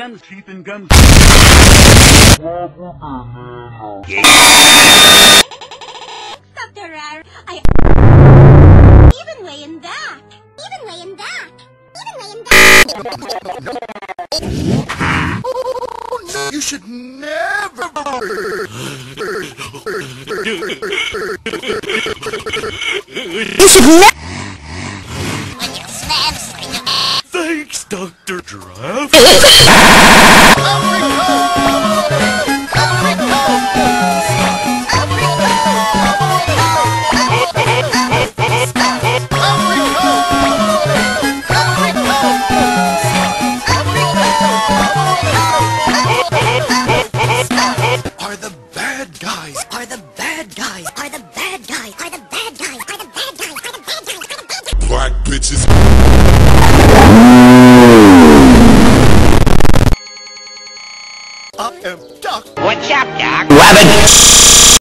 gums, teeth and gums. Dr. Rare, even way in that. Even way in that. Even way in that. Oh, no, you should never. You should never. When you smash like a... Thanks, Dr. Giraffe. Are the bad guys. Are the bad guys. Are the bad guys. Are the bad guys. Are the bad guys. Are the bad guys. Are the bad guys. Black bitches. I am Doc. What's up, Doc? Rabbit!